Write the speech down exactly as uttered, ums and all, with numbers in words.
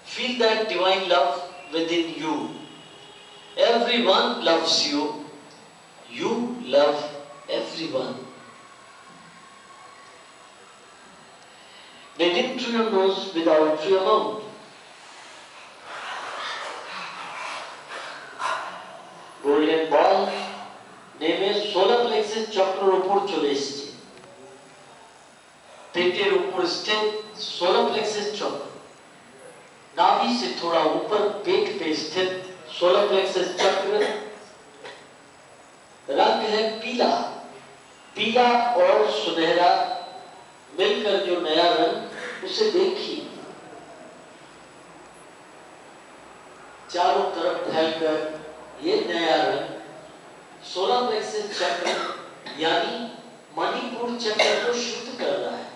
Feel that divine love within you. Everyone loves you. You love everyone. Breathe in through your nose without through your mouth. Golden ball নেমে solar প্লেক্সের চক্রের উপর চলে এসেছে। पेटेर ऊपर स्थित सोलर प्लेक्सस चक्र, नाभि से थोड़ा ऊपर पेट पे स्थित सोलर प्लेक्सस चक्र, रंग है पीला। पीला और सुनहरा मिलकर जो नया रंग, उसे देखिए। चारों तरफ फैलकर ये नया रंग सोलर प्लेक्सस चक्र यानी मणिपुर चक्र को शुद्ध कर रहा है।